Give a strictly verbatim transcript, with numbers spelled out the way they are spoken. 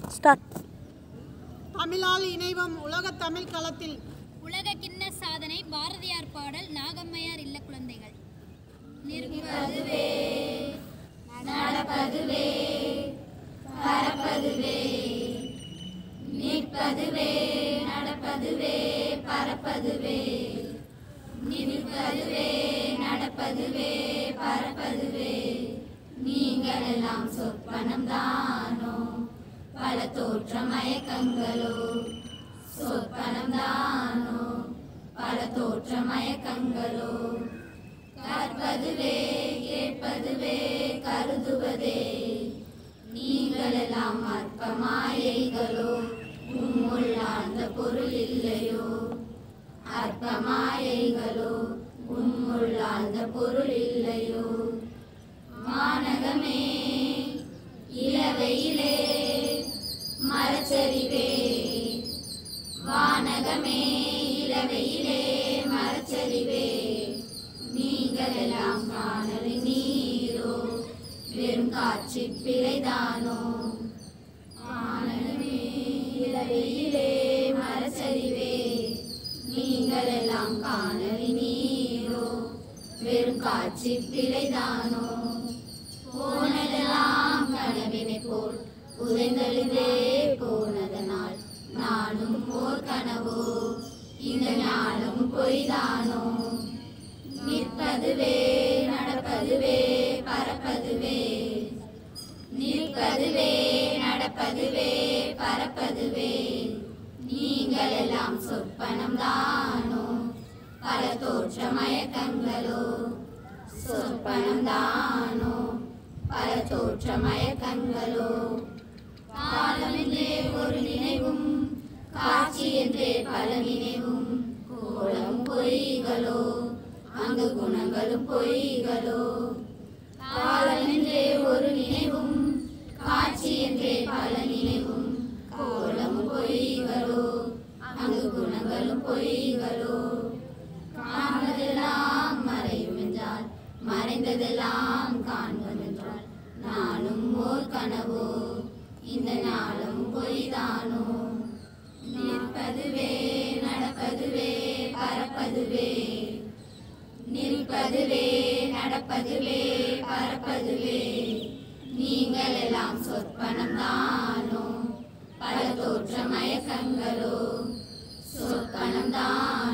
Start. தமிழால் இணைவோம் உலக தமிழ் களத்தில். உலக கிண்ண சாதனை பாரதியார் பாடல் நாகம்மையார் இல்ல குழந்தைகள். நிற்பதுவே நடப்பதுவே பறப்பதுவே நிற்பதுவே நடப்பதுவே பறப்பதுவே நிற்பதுவே நடப்பதுவே பறப்பதுவே நீங்கள் எல்லாம் சொற்பனம் தானோ பல தோற்ற மயக்கங்களோ சொற்பனம் தானோ பல தோற்ற மயக்கங்களோ கற்பதுவே கேட்பதுவே கருதுவதே நீங்கள் எல்லாம் அற்ப மாயைகளோ உம்முள் ஆழ்ந்த பொருள் இல்லையோ அற்ப மாயைகளோ உம்முள் ஆழ்ந்த பொருள் இல்லையோ மாநகமே இளவையிலே மரச்சரிவே வானகமே இளவையிலே மரச்சரிவே நீங்கள் எல்லாம் காணல் நீரோ வெறும் காட்சி பிழைதானோ வானகமே இளவையிலே மரச்சரிவே நீங்கள் எல்லாம் காணல் நீரோ வெறும் காட்சி பிழைதானோ போனதெல்லாம் கனவினை போல் உதைந்தெழுதே போனதனால் நானும் ஓர் கனவோ இந்த நாளும் பொய்தானோ நிற்பதுவே நடப்பதுவே பறப்பதுவே நிற்பதுவே நடப்பதுவே பறப்பதுவே நீங்கள் எல்லாம் சொற்பனம் தானோ பல தோற்ற மயக்கங்களோ சொற்பனம் தானோ பல தோற்ற மயக்கங்களோ காலமென்றே ஒரு நினைவும் காட்சி என்றே பல நினைவும் கோலம் பொய்களோ அங்கு குணங்களும் பொய்களோ காலமென்றே ஒரு நினைவும் காட்சி என்றே பல நினைவும் கோலமும் பொய்களோ அங்கு குணங்களும் பொய்களோ காண்பதெல்லாம் மறையும் என்றால் மறைந்ததெல்லாம் காண்பது என்றால் நானும் ஓர் கனவோ இந்த நாளும் பொய்தானோ நிற்பதுவே நடப்பதுவே பறப்பதுவே நிற்பதுவே நடப்பதுவே பறப்பதுவே நீங்கள் எல்லாம் சொற்பனம் தானோ பல தோற்ற மயக்கங்களோ சொற்பனம் தான்